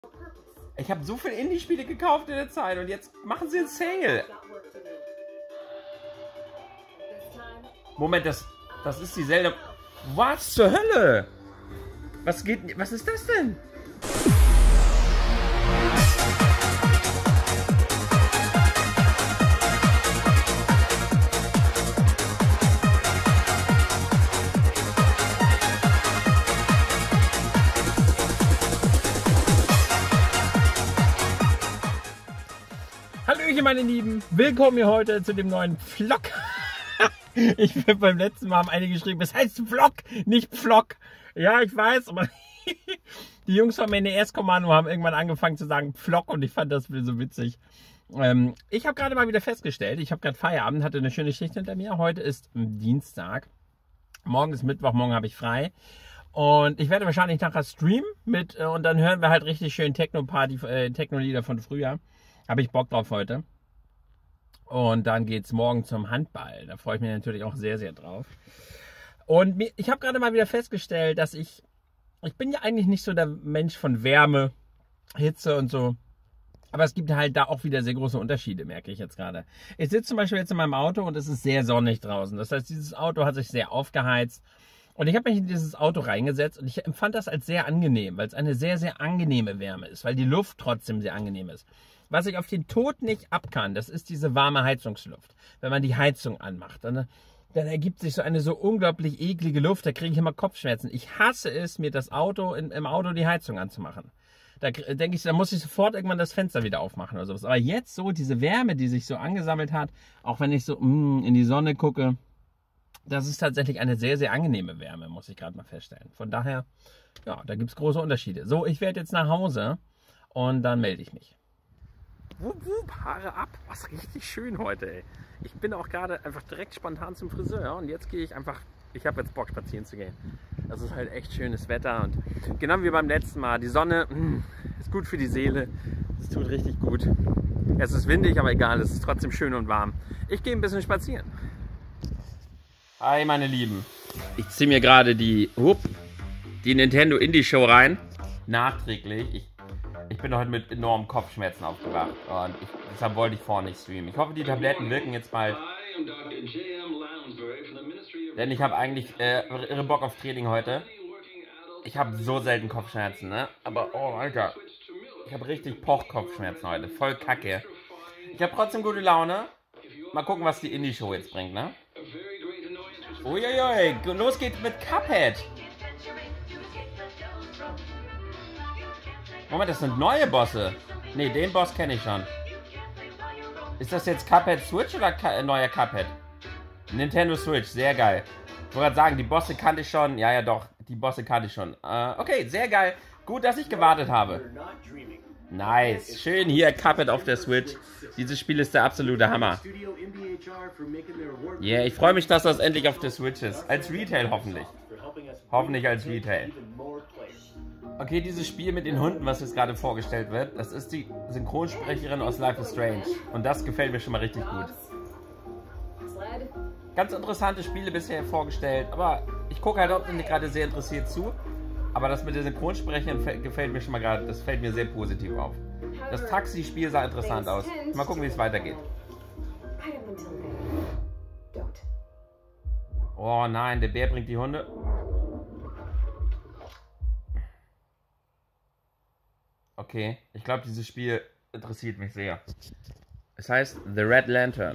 Ich habe so viele Indie-Spiele gekauft in der Zeit und jetzt machen sie einen Sale. Moment, das ist die Zelda... Was zur Hölle? Was ist das denn? Hallöchen meine Lieben, willkommen hier heute zu dem neuen Vlog. Ich bin beim letzten Mal haben einige geschrieben, es heißt Vlog, nicht Vlog. Ja, ich weiß, aber die Jungs von NES Kommando haben irgendwann angefangen zu sagen Vlog und ich fand das so witzig. Ich habe gerade mal wieder festgestellt, ich habe gerade Feierabend, hatte eine schöne Schicht hinter mir. Heute ist Dienstag, morgen ist Mittwoch, morgen habe ich frei. Und ich werde wahrscheinlich nachher streamen und dann hören wir halt richtig schön Techno-Lieder von früher. Habe ich Bock drauf heute. Und dann geht es morgen zum Handball. Da freue ich mich natürlich auch sehr, sehr drauf. Und ich habe gerade mal wieder festgestellt, dass ich bin ja eigentlich nicht so der Mensch von Wärme, Hitze und so. Aber es gibt halt da auch wieder sehr große Unterschiede, merke ich jetzt gerade. Ich sitze zum Beispiel jetzt in meinem Auto und es ist sehr sonnig draußen. Das heißt, dieses Auto hat sich sehr aufgeheizt. Und ich habe mich in dieses Auto reingesetzt und ich empfand das als sehr angenehm, weil es eine sehr, sehr angenehme Wärme ist, weil die Luft trotzdem sehr angenehm ist. Was ich auf den Tod nicht ab kann, das ist diese warme Heizungsluft. Wenn man die Heizung anmacht, dann ergibt sich so eine so unglaublich eklige Luft, da kriege ich immer Kopfschmerzen. Ich hasse es, mir das Auto im Auto die Heizung anzumachen. Da denke ich, da muss ich sofort irgendwann das Fenster wieder aufmachen oder sowas. Aber jetzt so diese Wärme, die sich so angesammelt hat, auch wenn ich so in die Sonne gucke, das ist tatsächlich eine sehr, sehr angenehme Wärme, muss ich gerade mal feststellen. Von daher, ja, da gibt es große Unterschiede. So, ich werde jetzt nach Hause und dann melde ich mich. Haare ab. Was richtig schön heute, ey. Ich bin auch gerade einfach direkt spontan zum Friseur und jetzt gehe ich einfach, ich habe jetzt Bock spazieren zu gehen. Das ist halt echt schönes Wetter und genau wie beim letzten Mal. Die Sonne ist gut für die Seele. Es tut richtig gut. Es ist windig, aber egal, es ist trotzdem schön und warm. Ich gehe ein bisschen spazieren. Hi meine Lieben. Ich ziehe mir gerade die Nintendo Indie Show rein. Nachträglich. Ich bin heute mit enormen Kopfschmerzen aufgewacht und deshalb wollte ich vorher nicht streamen. Ich hoffe, die Tabletten wirken jetzt bald. Denn ich habe eigentlich irre Bock auf Training heute. Ich habe so selten Kopfschmerzen, ne? Aber, oh Alter, ich habe richtig Poch-Kopfschmerzen heute. Voll kacke. Ich habe trotzdem gute Laune. Mal gucken, was die Indie-Show jetzt bringt, ne? Uiuiui, los geht's mit Cuphead. Moment, das sind neue Bosse. Ne, den Boss kenne ich schon. Ist das jetzt Cuphead Switch oder neuer Cuphead? Nintendo Switch, sehr geil. Ich wollte gerade sagen, die Bosse kannte ich schon. Ja, doch, die Bosse kannte ich schon. Okay, sehr geil. Gut, dass ich gewartet habe. Nice. Schön hier Cuphead auf der Switch. Dieses Spiel ist der absolute Hammer. Yeah, ich freue mich, dass das endlich auf der Switch ist. Als Retail hoffentlich. Hoffentlich als Retail. Okay, dieses Spiel mit den Hunden, was jetzt gerade vorgestellt wird, das ist die Synchronsprecherin aus Life is Strange. Und das gefällt mir schon mal richtig gut. Ganz interessante Spiele bisher vorgestellt, aber ich gucke halt auch nicht gerade sehr interessiert zu. Aber das mit der Synchronsprecherin gefällt mir schon mal gerade, das fällt mir sehr positiv auf. Das Taxi-Spiel sah interessant aus. Mal gucken, wie es weitergeht. Oh nein, der Bär bringt die Hunde. Okay, ich glaube, dieses Spiel interessiert mich sehr. Es heißt The Red Lantern.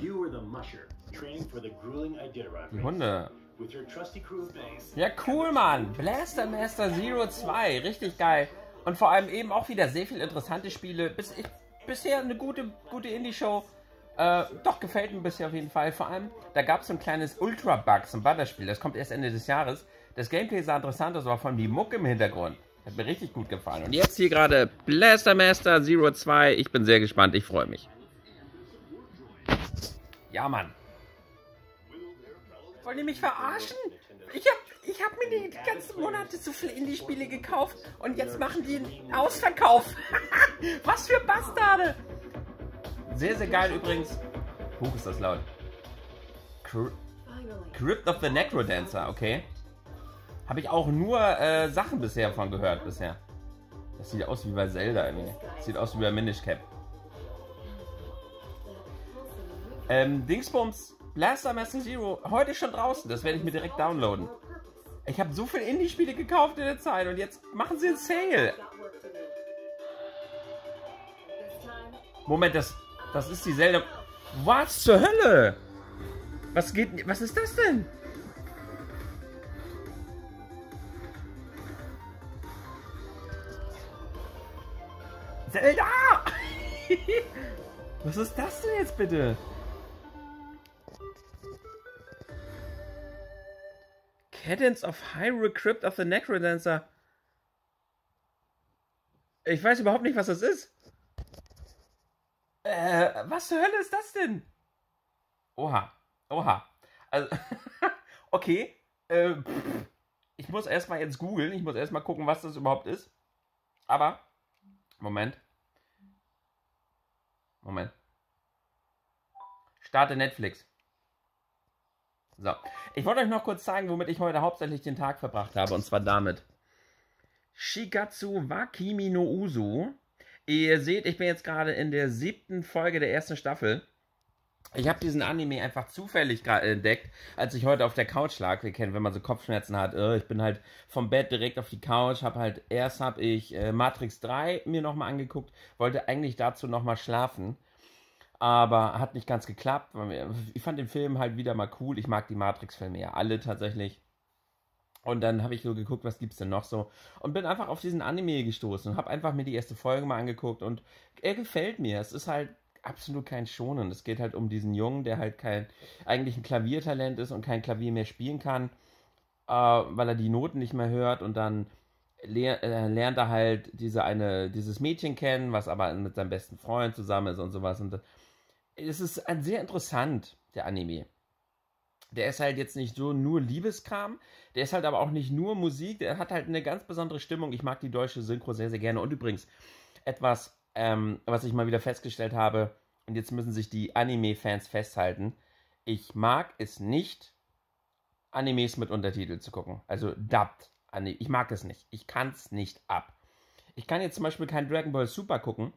Die Hunde. Ja, cool, Mann. Blaster Master Zero 2. Richtig geil. Und vor allem eben auch wieder sehr viele interessante Spiele. Bisher eine gute Indie-Show. Doch, gefällt mir bisher auf jeden Fall. Vor allem, da gab es so ein kleines Ultra-Bug zum Butterspiel. Das kommt erst Ende des Jahres. Das Gameplay sah interessant aus, aber vor allem die Mucke im Hintergrund. Hat mir richtig gut gefallen. Und jetzt hier gerade Blaster Master Zero 2. Ich bin sehr gespannt. Ich freue mich. Ja, Mann. Wollt ihr mich verarschen? Ich hab mir die ganzen Monate so viele Indie-Spiele gekauft und jetzt machen die einen Ausverkauf. Was für Bastarde. Sehr, sehr geil übrigens. Huch, ist das laut. Crypt of the Necrodancer, okay. Habe ich auch nur Sachen bisher von gehört bisher. Das sieht aus wie bei Zelda, ey. Sieht aus wie bei Minish Cap. Dingsbums, Blaster Master Zero, heute schon draußen. Das werde ich mir direkt downloaden. Ich habe so viele Indie-Spiele gekauft in der Zeit und jetzt machen sie einen Sale. Moment, das ist die Zelda. Was zur Hölle? Was ist das denn? Zelda! Was ist das denn jetzt bitte? Cadence of Hyrule Crypt of the Necrodancer. Ich weiß überhaupt nicht, was das ist. Was zur Hölle ist das denn? Oha. Also, okay. Ich muss erstmal jetzt googeln. Ich muss erstmal gucken, was das überhaupt ist. Aber, Moment. Starte Netflix. So, ich wollte euch noch kurz zeigen, womit ich heute hauptsächlich den Tag verbracht habe, und zwar damit. Shigatsu wa Kimi no Uso. Ihr seht, ich bin jetzt gerade in der 7. Folge der 1. Staffel. Ich habe diesen Anime einfach zufällig entdeckt, als ich heute auf der Couch lag. Wir kennen, wenn man so Kopfschmerzen hat. Ich bin halt vom Bett direkt auf die Couch. Erst habe ich Matrix 3 mir nochmal angeguckt. Wollte eigentlich dazu nochmal schlafen. Aber hat nicht ganz geklappt. Ich fand den Film halt wieder mal cool. Ich mag die Matrix-Filme ja alle tatsächlich. Und dann habe ich so geguckt, was gibt's denn noch so. Und bin einfach auf diesen Anime gestoßen und habe einfach mir die erste Folge mal angeguckt. Und er gefällt mir. Es ist halt absolut kein Shonen. Es geht halt um diesen Jungen, der halt eigentlich ein Klaviertalent ist und kein Klavier mehr spielen kann, weil er die Noten nicht mehr hört. Und dann lernt er halt dieses Mädchen kennen, was aber mit seinem besten Freund zusammen ist und sowas. Und es ist sehr interessant, der Anime. Der ist halt jetzt nicht so nur Liebeskram, der ist halt aber auch nicht nur Musik, der hat halt eine ganz besondere Stimmung. Ich mag die deutsche Synchro sehr, sehr gerne. Und übrigens, etwas, was ich mal wieder festgestellt habe, und jetzt müssen sich die Anime-Fans festhalten, ich mag es nicht, Animes mit Untertitel zu gucken. Also dubbed. Ich mag es nicht. Ich kann es nicht ab. Ich kann jetzt zum Beispiel kein Dragon Ball Super gucken,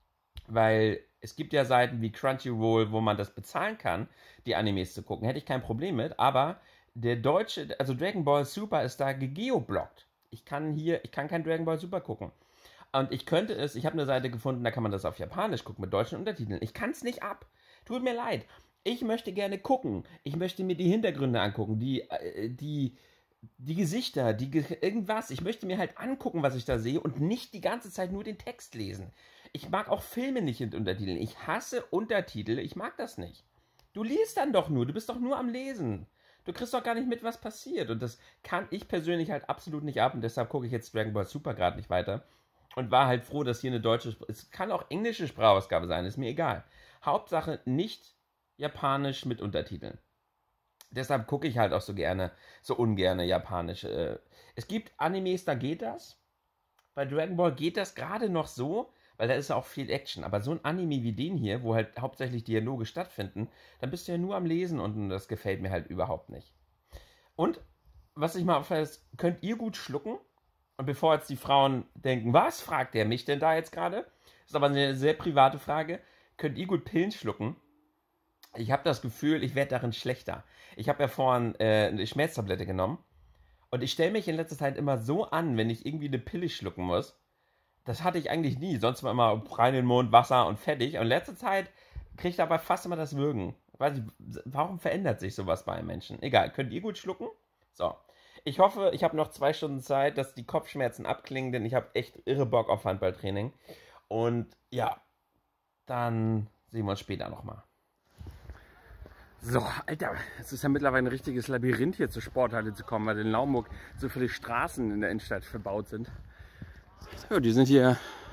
weil es gibt ja Seiten wie Crunchyroll, wo man das bezahlen kann, die Animes zu gucken. Hätte ich kein Problem mit, aber der deutsche, also Dragon Ball Super ist da gegeoblockt. Ich kann kein Dragon Ball Super gucken. Und ich habe eine Seite gefunden, da kann man das auf Japanisch gucken, mit deutschen Untertiteln. Ich kann es nicht ab. Tut mir leid. Ich möchte gerne gucken. Ich möchte mir die Hintergründe angucken, die Gesichter, irgendwas. Ich möchte mir halt angucken, was ich da sehe und nicht die ganze Zeit nur den Text lesen. Ich mag auch Filme nicht mit Untertiteln. Ich hasse Untertitel. Ich mag das nicht. Du liest dann doch nur. Du bist doch nur am Lesen. Du kriegst doch gar nicht mit, was passiert. Und das kann ich persönlich halt absolut nicht ab. Und deshalb gucke ich jetzt Dragon Ball Super gerade nicht weiter. Und war halt froh, dass hier eine deutsche, es kann auch englische Sprachausgabe sein, ist mir egal. Hauptsache nicht japanisch mit Untertiteln. Deshalb gucke ich halt auch so ungerne japanisch. Es gibt Animes, da geht das. Bei Dragon Ball geht das gerade noch so, weil da ist ja auch viel Action. Aber so ein Anime wie den hier, wo halt hauptsächlich Dialoge stattfinden, dann bist du ja nur am Lesen und das gefällt mir halt überhaupt nicht. Und, was ich mal auffällt, ist, könnt ihr gut schlucken? Und bevor jetzt die Frauen denken, was fragt der mich denn da jetzt gerade? Das ist aber eine sehr private Frage. Könnt ihr gut Pillen schlucken? Ich habe das Gefühl, ich werde darin schlechter. Ich habe ja vorhin eine Schmerztablette genommen. Und ich stelle mich in letzter Zeit immer so an, wenn ich irgendwie eine Pille schlucken muss. Das hatte ich eigentlich nie. Sonst war immer rein in den Mund, Wasser und fertig. Und in letzter Zeit kriege ich dabei fast immer das Würgen. Weiß ich, warum verändert sich sowas bei einem Menschen? Egal, könnt ihr gut schlucken? So. Ich hoffe, ich habe noch 2 Stunden Zeit, dass die Kopfschmerzen abklingen, denn ich habe echt irre Bock auf Handballtraining. Und ja, dann sehen wir uns später nochmal. So, Alter, es ist ja mittlerweile ein richtiges Labyrinth hier zur Sporthalle zu kommen, weil in Naumburg so viele Straßen in der Innenstadt verbaut sind. Ja, die sind hier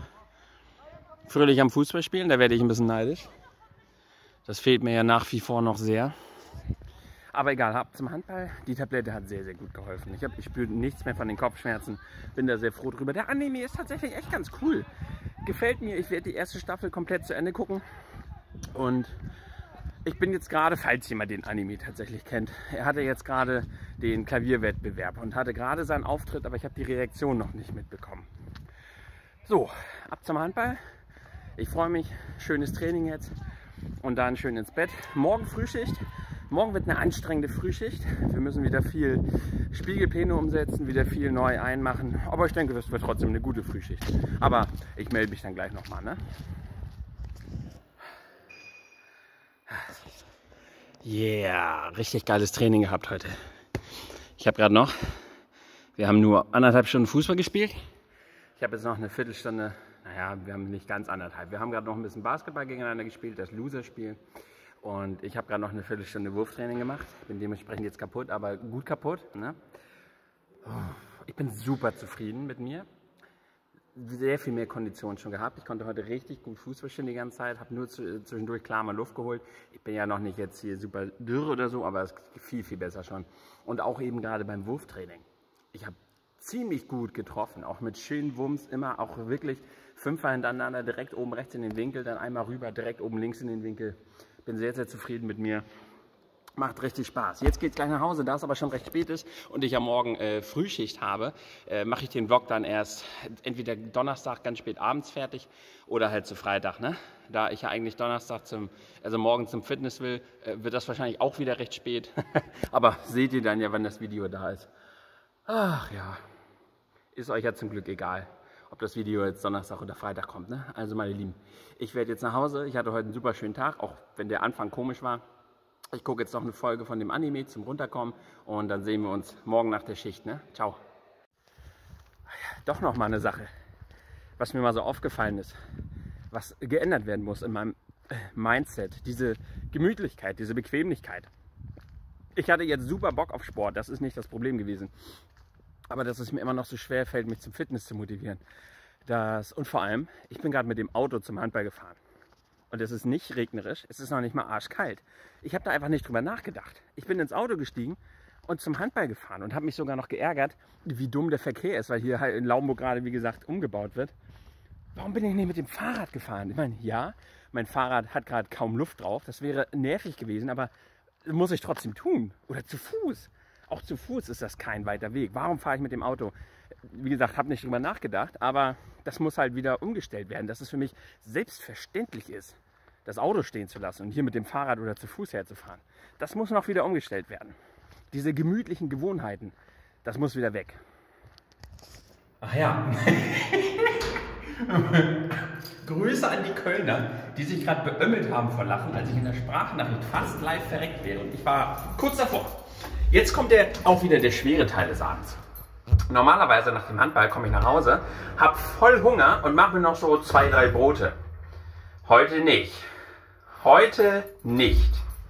fröhlich am Fußball spielen, da werde ich ein bisschen neidisch. Das fehlt mir ja nach wie vor noch sehr. Aber egal, zum Handball, die Tablette hat sehr, sehr gut geholfen. Ich spüre nichts mehr von den Kopfschmerzen, bin da sehr froh drüber. Der Anime ist tatsächlich echt ganz cool. Gefällt mir, ich werde die erste Staffel komplett zu Ende gucken. Und ich bin jetzt gerade, falls jemand den Anime tatsächlich kennt, er hatte jetzt gerade den Klavierwettbewerb und hatte gerade seinen Auftritt, aber ich habe die Reaktion noch nicht mitbekommen. So, ab zum Handball. Ich freue mich, schönes Training jetzt und dann schön ins Bett. Morgen Frühschicht. Morgen wird eine anstrengende Frühschicht. Wir müssen wieder viel Spiegelpläne umsetzen, wieder viel neu einmachen. Aber ich denke, das wird trotzdem eine gute Frühschicht. Aber ich melde mich dann gleich nochmal, ne? Yeah, richtig geiles Training gehabt heute. Ich habe gerade noch, wir haben nur 1,5 Stunden Fußball gespielt. Ich habe jetzt noch eine Viertelstunde, naja, wir haben nicht ganz 1,5. Wir haben gerade noch ein bisschen Basketball gegeneinander gespielt, das Loser-Spiel. Und ich habe gerade noch eine Viertelstunde Wurftraining gemacht. Bin dementsprechend jetzt kaputt, aber gut kaputt. Ne? Ich bin super zufrieden mit mir. Sehr viel mehr Kondition schon gehabt. Ich konnte heute richtig gut Fußball spielen die ganze Zeit. Habe nur zwischendurch klar mal Luft geholt. Ich bin ja noch nicht jetzt hier super dürr oder so, aber es ist viel, viel besser schon. Und auch eben gerade beim Wurftraining. Ich habe ziemlich gut getroffen. Auch mit schönen Wumms. Immer auch wirklich 5-mal hintereinander. Direkt oben rechts in den Winkel. Dann einmal rüber, direkt oben links in den Winkel. Bin sehr, sehr zufrieden mit mir. Macht richtig Spaß. Jetzt geht es gleich nach Hause, da es aber schon recht spät ist und ich ja morgen Frühschicht habe, mache ich den Vlog dann erst entweder Donnerstag ganz spät abends fertig oder halt zu Freitag. Ne? Da ich ja eigentlich Donnerstag morgen zum Fitness will, wird das wahrscheinlich auch wieder recht spät. Aber seht ihr dann ja, wann das Video da ist. Ach ja, ist euch ja zum Glück egal, ob das Video jetzt Donnerstag oder Freitag kommt. Ne? Also meine Lieben, ich werde jetzt nach Hause. Ich hatte heute einen super schönen Tag, auch wenn der Anfang komisch war. Ich gucke jetzt noch eine Folge von dem Anime zum Runterkommen und dann sehen wir uns morgen nach der Schicht. Ne? Ciao. Doch noch mal eine Sache, was mir mal so aufgefallen ist, was geändert werden muss in meinem Mindset. Diese Gemütlichkeit, diese Bequemlichkeit. Ich hatte jetzt super Bock auf Sport, das ist nicht das Problem gewesen. Aber dass es mir immer noch so schwer fällt, mich zum Fitness zu motivieren. Und vor allem, ich bin gerade mit dem Auto zum Handball gefahren. Und es ist nicht regnerisch, es ist noch nicht mal arschkalt. Ich habe da einfach nicht drüber nachgedacht. Ich bin ins Auto gestiegen und zum Handball gefahren und habe mich sogar noch geärgert, wie dumm der Verkehr ist, weil hier halt in Laumburg gerade, wie gesagt, umgebaut wird. Warum bin ich nicht mit dem Fahrrad gefahren? Ich meine, ja, mein Fahrrad hat gerade kaum Luft drauf, das wäre nervig gewesen, aber muss ich trotzdem tun. Oder zu Fuß. Auch zu Fuß ist das kein weiter Weg. Warum fahre ich mit dem Auto? Wie gesagt, habe nicht drüber nachgedacht, aber das muss halt wieder umgestellt werden, dass es für mich selbstverständlich ist, das Auto stehen zu lassen und hier mit dem Fahrrad oder zu Fuß herzufahren. Das muss noch wieder umgestellt werden. Diese gemütlichen Gewohnheiten, das muss wieder weg. Ach ja. Grüße an die Kölner, die sich gerade beömmelt haben vor Lachen, als ich in der Sprachnachricht fast live verreckt wäre. Und ich war kurz davor. Jetzt kommt auch wieder der schwere Teil des Abends. Normalerweise nach dem Handball komme ich nach Hause, habe voll Hunger und mache mir noch so 2, 3 Brote. Heute nicht. Heute nicht.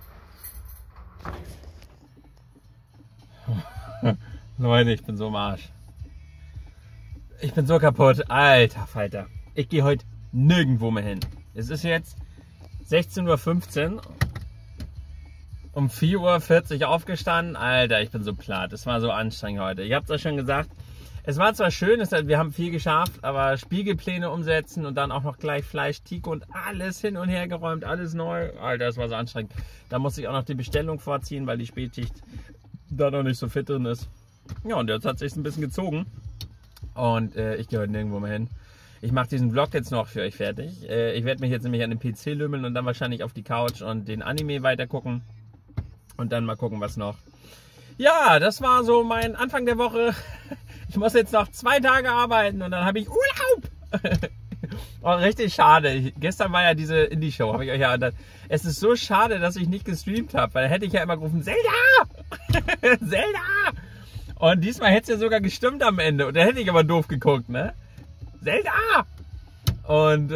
Leute, ich bin so im Arsch. Ich bin so kaputt. Alter Falter. Ich gehe heute nirgendwo mehr hin. Es ist jetzt 16:15 Uhr. Um 4:40 Uhr aufgestanden. Alter, ich bin so platt. Es war so anstrengend heute. Ich habe es euch schon gesagt. Es war zwar schön, wir haben viel geschafft, aber Spiegelpläne umsetzen und dann auch noch gleich Fleisch, Theke und alles hin und her geräumt, alles neu. Alter, das war so anstrengend. Da musste ich auch noch die Bestellung vorziehen, weil die Spätschicht da noch nicht so fit drin ist. Ja, und jetzt hat es sich ein bisschen gezogen. Und ich gehe heute nirgendwo mehr hin. Ich mache diesen Vlog jetzt noch für euch fertig. Ich werde mich jetzt nämlich an den PC lümmeln und dann wahrscheinlich auf die Couch und den Anime weiter gucken. Und dann mal gucken, was noch. Ja, das war so mein Anfang der Woche. Ich muss jetzt noch 2 Tage arbeiten und dann habe ich Urlaub. Oh, richtig schade. Gestern war ja diese Indie-Show, habe ich euch ja gesagt. Es ist so schade, dass ich nicht gestreamt habe, weil da hätte ich ja immer gerufen, Zelda! Zelda! Und diesmal hätte es ja sogar gestimmt am Ende. Und da hätte ich aber doof geguckt, ne? Zelda! Und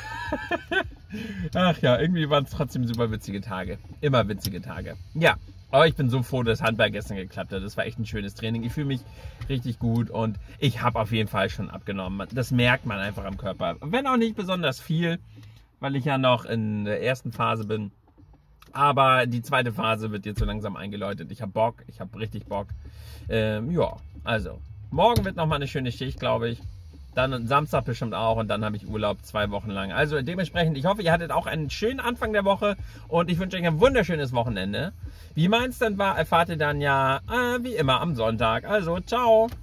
ach ja, irgendwie waren es trotzdem super witzige Tage. Immer witzige Tage. Ja, aber ich bin so froh, dass Handball gestern geklappt hat. Das war echt ein schönes Training. Ich fühle mich richtig gut und ich habe auf jeden Fall schon abgenommen. Das merkt man einfach am Körper. Wenn auch nicht besonders viel, weil ich ja noch in der ersten Phase bin. Aber die zweite Phase wird jetzt so langsam eingeläutet. Ich habe Bock, ich habe richtig Bock. Ja, also morgen wird nochmal eine schöne Schicht, glaube ich. Dann Samstag bestimmt auch und dann habe ich Urlaub 2 Wochen lang. Also dementsprechend, ich hoffe, ihr hattet auch einen schönen Anfang der Woche und ich wünsche euch ein wunderschönes Wochenende. Wie meins dann war, erfahrt ihr dann ja wie immer am Sonntag. Also, ciao!